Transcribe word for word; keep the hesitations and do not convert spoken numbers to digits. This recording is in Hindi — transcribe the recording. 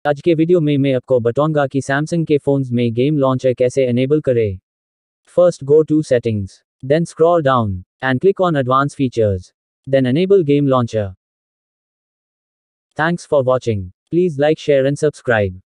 आज के वीडियो में मैं आपको बताऊंगा कि सैमसंग के फोन्स में गेम लॉन्चर कैसे एनेबल करें। First go to settings, then scroll down and click on advance features, then enable game launcher. Thanks for watching, please like, share and subscribe.